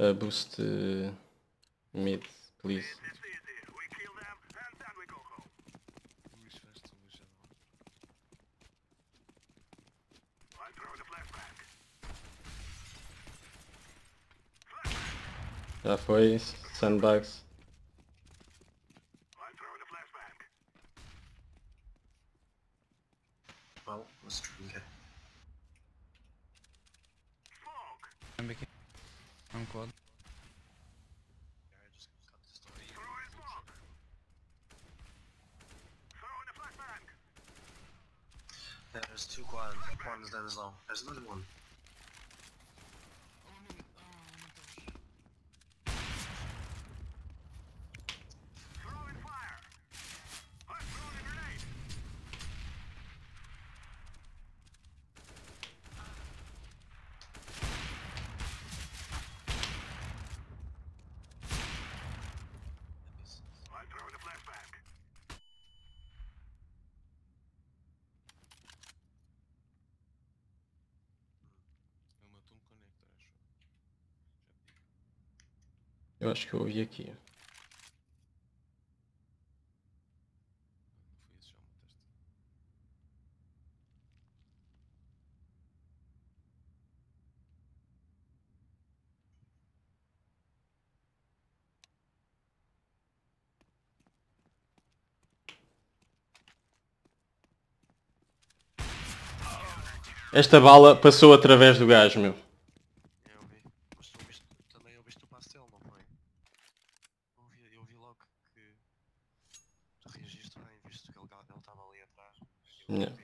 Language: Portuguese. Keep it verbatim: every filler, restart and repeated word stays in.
Uh, boost uh, mid, please. Já foi, sandbags. Well, let's drink it. I'm back. I'm quad. Yeah, I just cut this door. Yeah, there's two quad. One's down as long. There's another one. Eu acho que eu ouvi aqui. Esta bala passou através do gajo, meu. Eu vi. Mas tu ouviste, também ouviste o pastel, não foi? Eu vi, eu vi logo que tu reagiste bem, visto que ele estava ali atrás. Yeah.